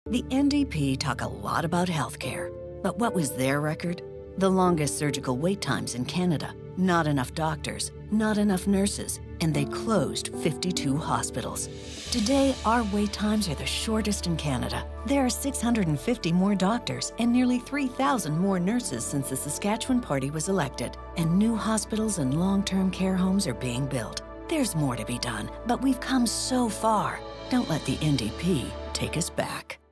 The NDP talk a lot about healthcare, but what was their record? The longest surgical wait times in Canada, not enough doctors, not enough nurses, and they closed 52 hospitals. Today, our wait times are the shortest in Canada. There are 650 more doctors and nearly 3,000 more nurses since the Saskatchewan Party was elected, and new hospitals and long-term care homes are being built. There's more to be done, but we've come so far. Don't let the NDP take us back.